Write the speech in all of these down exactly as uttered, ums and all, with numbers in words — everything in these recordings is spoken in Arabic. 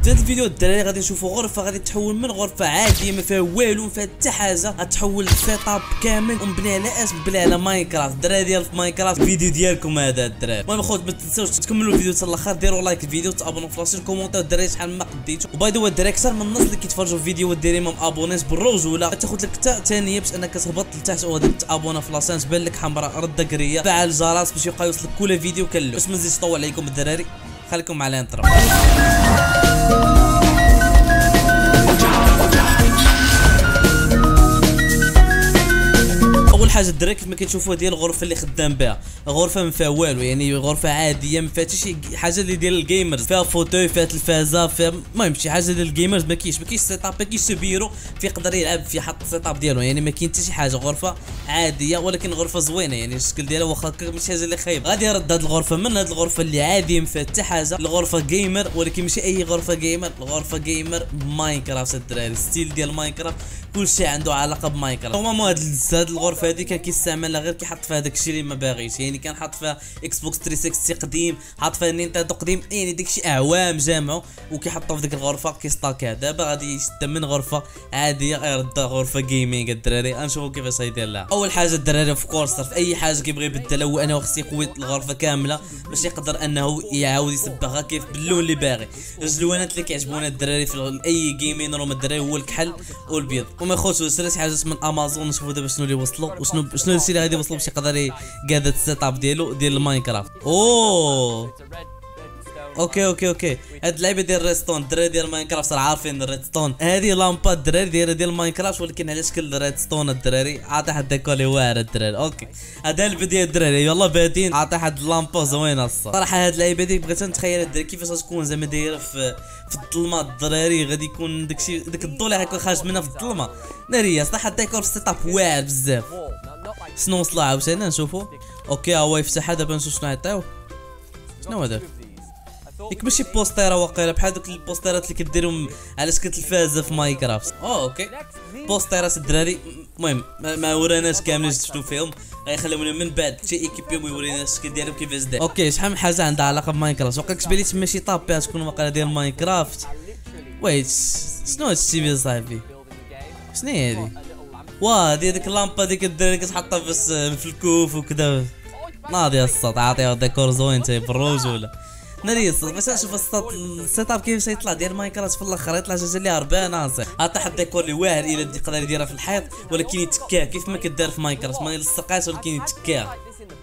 في هذا الفيديو الدراري غادي نشوفوا غرفه غادي تحول من غرفه عاديه ما فيها والو ما فيها حتى حاجه، غتحول لسيت اب كامل ومبني على اسم بلي على ماينكرافت. الدراري ديال في ماينكرافت الفيديو ديالكم هذا الدراري. المهم اخوت ما تنساوش تكملوا الفيديو حتى الاخر، ديروا لايك الفيديو، تابونوا في لاشين، كومونتيو الدراري شحال ما قديتوا. وباي ذا واي الدراري اكثر من الناس اللي كيتفرجوا في الفيديو وديري ما ابونيش بالرجوله تاخذ لك حتى ثانيه باش انك تهبط لتحت وغادي تابونا في لاشين تبان لك حمراء رده قريه، فعل الجرس باش يبقى يوصلك كل فيديو كله. باش ما نزيدش نطول عليكم الدراري، خليكم مع الانترو. اول حاجه الدراري كيف ما كتشوفوا ديال الغرفه اللي خدام بها، غرفه ما فيها والو، يعني غرفه عاديه ما فيها حتى شي حاجه اللي ديال الجيمرز، فيها فوتوي فيها تلفازه فيها المهم شي حاجه ديال الجيمرز. ما كاينش ما كاينش سيت اب، ما كاينش بيرو في يقدر يلعب فيه حط السيت اب ديالو، يعني ما كاين حتى شي حاجه، غرفه عاديه ولكن غرفه زوينه، يعني الشكل ديالها واخا ماشي حاجه اللي خايبه. غادي يرد هذه الغرفه من هذه الغرفه اللي عاديه ما فيها حتى حاجه لغرفه جيمر، ولكن ماشي اي غرفه جيمر، الغرفه جيمر ماينكرافت الدراري، ستيل ديال ماينكرافت كلشي عنده علاقه بماينكرافت. هما هاد الغرفه هذه كان كيستعملها غير كيحط فيها داكشي اللي ما باغيش، يعني كان حاط فيها اكس بوكس ثلاثمية وستين قديم، حاط فيها نينتندو قديم، يعني داكشي اعوام جامعوا وكيحطوا في ديك الغرفه كيستاكيها. دابا غادي يشد من غرفه عاديه يردها غرفه جيمنج الدراري. غنشوفوا كيفاش غيدير لها. اول حاجه الدراري اوف كورس في اي حاجه كيبغي يبدلها هو انه خصو يقوي الغرفه كامله باش يقدر انه يعاود يصبغها كيف باللون اللي باغي. جوج لوانات اللي كيعجبونا الدراري في اي جيمين روم الدراري هو الكحل والبيض. وما يخوتش شريت حاجات من امازون، نشوفوا دابا شنو اللي وصلوا وشنو شنو الشيء اللي غادي يوصلوا باش يقدر يقاد السيت اب ديالو ديال الماينكرافت. اوه اوكي اوكي اوكي هاد اللعيبه ديال ريدستون الدراري ديال ماينكرافت راه عارفين الريدستون، هذه لامبا الدراري دايره ديال ماينكرافت ولكن على شكل ريدستون الدراري. عطي حد ديكولي واعر الدراري. اوكي هذا الفيديو الدراري يلا بادين. عطي حد لامبا زوينه الصراحه. هاد اللعيبه دي بغيت نتخيل الدراري كيفاش غتكون زعما دايره في في الظلمه الدراري، غادي يكون داكشي داك الضوء اللي غيكون خارج منها في الظلمه ناريه. صراحه الديكور في السيت اب واعر بزاف. شنو وصل عاوتاني نشوفوا. اوكي ها هو يفتحها دابا نشوف شنو يعطيو. شنو هذا؟ ياك ماشي بوستيره واقيلا بحال دوك البوستيرات اللي كديرهم على شكل تلفازه في ماينكرافت. اوه اوكي بوستيرات الدراري. المهم ما وراناش كاملين شفتو فيهم، غيخليونا من بعد شي ايكيبيهم ويورينا الشكل ديالهم كيفاش داير. اوكي شحال من حاجه عندها علاقه بماينكرافت. وقع كتبان لي تما شي طابي تكون واقيلا ديال ماينكرافت. ويت شنو هادشي بيا صاحبي؟ شنو هي هادي؟ واه هادي ديك اللامبا ديك الدراري كتحطها في الكوف وكذا ناضيه الصوت. عاطيها ديكور زوين تاي بالرجوله ناري الصوت. باش نشوف الصوت السيت اب كيفاش يطلع ديال ماينكرافت في الاخر يطلع شي اللي هربانه ناصح. عطى حد ديكور اللي واعر الى يقدر يديرها في الحيط ولكن يتكاه كيف ما كدار في ماينكرافت، ما يلصقاش ولكن يتكاه.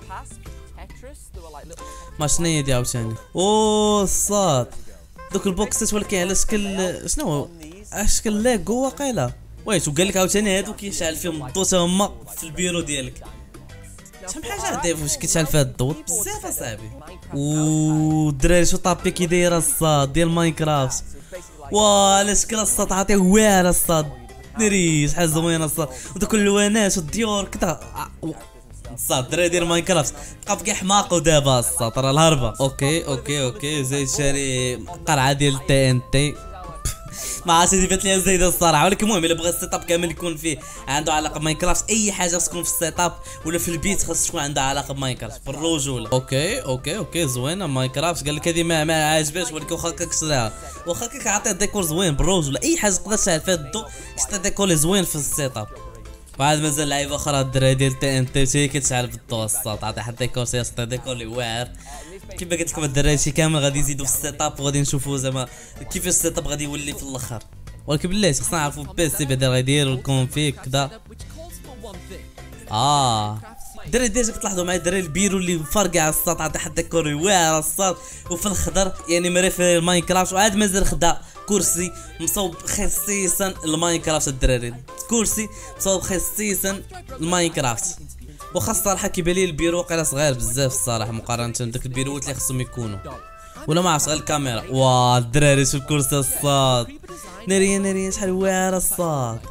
ما شنو هي دي عاوتاني؟ اوه الصاد دوك البوكسات ولكن على شكل شنو هو؟ على شكل ليغو واقيلا. ويت وقال لك عاوتاني هادو كيشعل فيهم الضو تا هما في البيرو ديالك. شحال من حاجه عندي فاش كيتشعل فيها الضوء بزاف اصاحبي. والدراري شو طابي كي دايره الصاد ديال ماينكرافت. واه على شكل الصاد عاطيه واعر الصاد ناري شحال زوينه الصاد ودوك اللوانات والديور كذا الصاد. الدراري ديال ماينكرافت بقى بكي حماق ودابا الصاد راه الهربه. اوكي اوكي اوكي زايد شاري قرعه ديال تي ان تي ما عرفتش هذه بانت لي زايده الصراحه، ولكن المهم الا بغى السيت اب كامل يكون فيه عنده علاقه بماينكرافت، اي حاجه خاص تكون في السيت اب ولا في البيت خاص تكون عندها علاقه بماينكرافت بالرجوله. اوكي اوكي اوكي زوينه ماينكرافت. قال لك هذه ما, ما عاجباش ولكن واخا كتشريها واخا كيعطيها ديكور زوين بالرجوله، اي حاجه تقدر تشعل فيها الضوء شتا ديكور زوين في السيت اب. وعاد مازال لعيبه اخرى الدراري ديال تي ان تي هي كتشعل بالضوء الصوت. عطي حد ديكور سياسه ديكور اللي واعر كيما قلت لكم الدراري شي كامل غادي يزيدوا في السيت اب وغادي نشوفوا زعما كيفاش السيت اب غادي يولي في الاخر. ولكن بالله خصنا نعرفوا البيسي بعدا غيديروا الكونفيك كذا. اه الدراري ديجا كتلاحظوا معايا الدراري البيرو اللي مفرقع على الساط عطى حتى كوري واعر الساط وفي الخضر يعني مريفير ماينكرافت. وعاد مازال خدا كرسي مصوب خصيصا لماينكرافت الدراري، كرسي مصوب خصيصا لماينكرافت. واخا الصراحه كيبان لي البيرو واقيلا صغير بزاف الصراحه مقارنه بداك البيروات اللي خصهم يكونوا ولا ما عرفتش غير الكاميرا. واه الدراري شوف الكرسي الصاد ناريه ناريه شحال واعر الصاد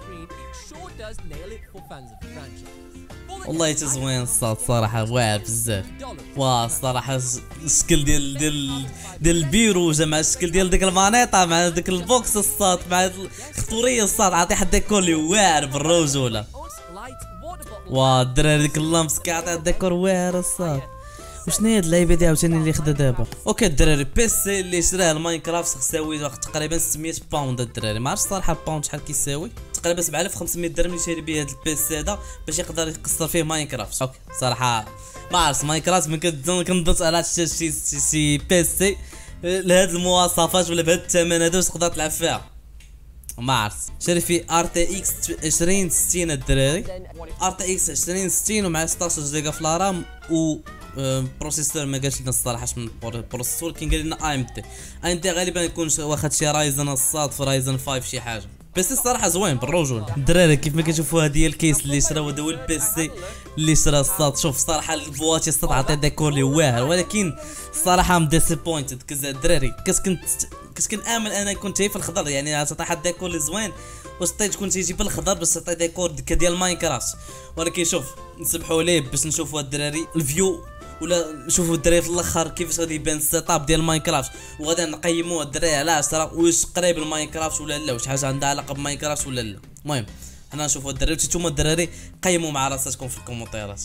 والله حتى زوين الصاد صراحه واعر بزاف. واه الصراحه الشكل ديال ديال ديال البيرو جمع الشكل ديال ديك المانيطه مع ديك البوكس الصاد مع الخطوريه الصاد عطي حد ديكور اللي واعر بالرجوله. واه الدراري ديك اللامس كيعطي ديكور واعر الصاد. وشنو هي هاد اللعيبه دي عاوتاني اللي خدا دابا؟ اوكي الدراري بيسي اللي شراه الماينكرافت خساوي تقريبا ستمية باوند. الدراري ما عرفتش صراحه باوند شحال كيساوي، تقريبا سبعة آلاف وخمسمية درهم اللي شاري به هاد البيسي هذا باش يقدر يقصر فيه ماينكرافت. اوكي صراحه ما عرفت ماينكرافت ما كنظنش على شي شي شي بيسي لهاد المواصفات ولا بهاد الثمن هذا واش تقدر تلعب فيها ما عرفت. شاري فيه ار تي اكس عشرين ستين الدراري، ار تي اكس عشرين ستين ومع ستطاش جيجا في الرام و بروسيسور ما قالش لنا الصراحه من البروسيسور، كاين قال لنا اي ام تي اي ام تي غالبا يكون واخد شي رايزن الصاد في رايزن خمسة شي حاجه. بس الصراحه زوين بالرجل الدراري كيف ما كتشوفوا هذه هي الكيس اللي شرا هذا هو البيسي اللي شرا الصاد. شوف الصراحه الفواتي الصاد عطي ديكور اللي واعر، ولكن الصراحه ام ديسابوينتد كذا الدراري. كنت كنت كنامل انا يكون تاي في الخضر، يعني تعطي واحد الديكور اللي زوين واش طيب تكون تيجي بالخضر باش تعطي ديكور ديال ماينكرافت. ولكن شوف نسبحوا ليه باش نشوفوا الدراري الفيو ولا نشوفوا الدراري في الاخر كيفاش غادي يبان السيت اب ديال ماينكرافت، وغادي نقيموا الدراري على عشرة واش قريب لماينكرافت ولا لا، واش حاجه عندها علاقه بماينكرافت ولا لا. المهم حنا نشوفوا الدراري نتوما الدراري قيموا مع راساتكم في الكومنتيرات.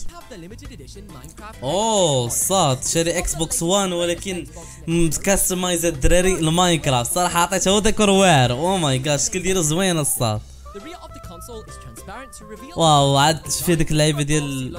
اوه صاد شاري اكس بوكس وان ولكن مكستمايز الدراري الماينكرافت، صراحه عطيته هو ديكور واعر. او ماي جاد الشكل ديالو زوين الصاد. واو عاد في ديك اللعيبه ديال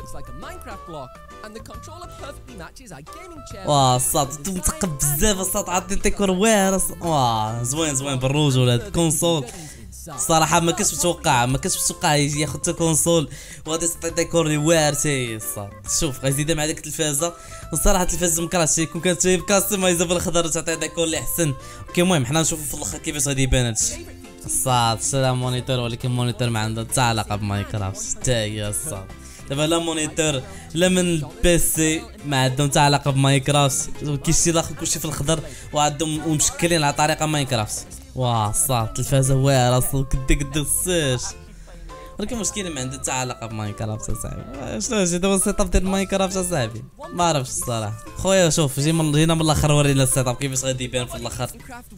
واه الصاد متقب بزاف الصاد عطي ديكور واعر. واه زوين زوين بالرجل هاد الكونسول الصراحه ما كنتش متوقع ما كنتش متوقع يجي ياخذ حتى كونسول وغادي تعطي ديكور اللي واعر تاي الصاد. شوف غيزيد مع ديك التلفازه والصراحه التلفازه مكرهتش كون كانت كاستمايزا بالخضر تعطي ديكور اللي احسن. اوكي المهم حنا نشوفوا في الاخر كيفاش غادي يبان هادشي الصاد. شرا مونيتور ولكن مونيتور ما عنده حتى علاقه بماينكرافت حتى هي الصاد. دابا لا مونيتور لا من البيسي ما عندهم حتى علاقه بماينكرافت، كيشتي داخل كلشي في الخضر وعندهم ومشكلين على طريقه ماينكرافت. واه الصاد التلفازه واعره اصلا كدا كدا الساش، ولكن المشكله ما عندها حتى علاقه بماينكرافت اصاحبي. شنو هادشي دابا السيت اب ديال ماينكرافت اصاحبي ما عرفتش الصراحه. خويا شوف جي من جينا من الاخر ورينا السيت اب كيفاش غادي يبان في الاخر.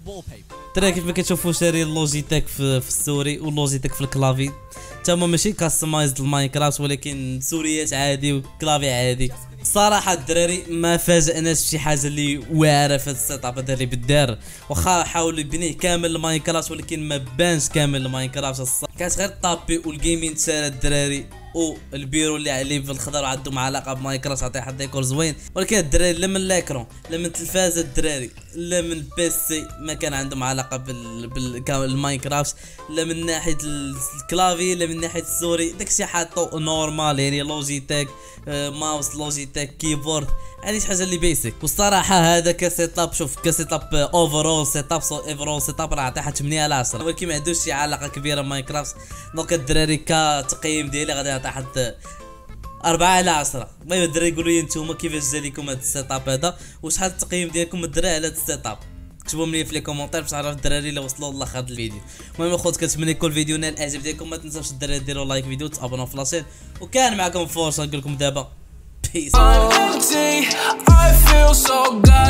ترى كيف ما كتشوفوا شاري اللوجيتيك في, في السوري واللوجيتيك في الكلافي تما ماشي كاستمايزد الماينكرافت ولكن سوريات عادي وكلافي عادي. صراحه الدراري ما فاجئناش بشي حاجه اللي واعره في السيت اب هذا اللي بالدار، واخا حاول يبنيه كامل الماينكرافت ولكن ما بانش كامل الماينكرافت. كانت غير طابي والجيمين تسالى الدراري والبيرو اللي عليه في الخضر عندهم علاقه بماينكرافت عطيه واحد ديكور زوين. ولكن الدراري لا من لاكرون لا من التلفازه الدراري لا من البيسي ما كان عندهم علاقه بال بالماينكرافت، لا من ناحيه الكلافي لا من ناحيه السوري. داكشي حاطو نورمال يعني لوجيتيك ماوس لوجيتيك كيبورد هذه شي حاجه اللي بيسك. والصراحه هذا كسيت اب شوف كسيت اب اوفرول سيت اب اوفرول سيت اب راه عطيه ثمانية على عشرة ولكن ما عندوش شي علاقه كبيره بماينكرافت. دونك الدراري كتقييم ديالي غادي نعطي واحد أربعة على عشرة. المهم الدراري يقولوا لي نتوما كيفاش جا لكم هذا السيت اب هذا وشحال التقييم ديالكم الدراري على هذا السيت اب. كتبوا لي في لي كومونتير باش نعرف الدراري الا وصلوا لاخر هذا الفيديو. المهم اخوت كنتمنى يكون الفيديو نال الاعجاب ديالكم، ما تنساوش الدراري ديروا لايك فيديو تابونوا في لاشين. وكان معكم فورس نقول لكم دابا بيس.